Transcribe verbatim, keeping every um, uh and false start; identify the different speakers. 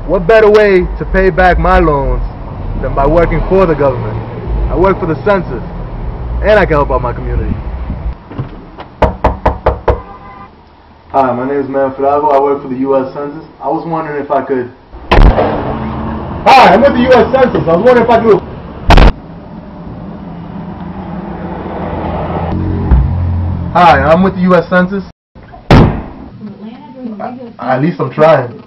Speaker 1: what better way to pay back my loans than by working for the government? I work for the Census, and I can help out my community. Hi, my name is Manfred. I work for the U S Census. I was wondering if I could... Hi, I'm with the U S Census. I was wondering if I could... Hi, I'm with the U S Census. Uh, at least I'm trying.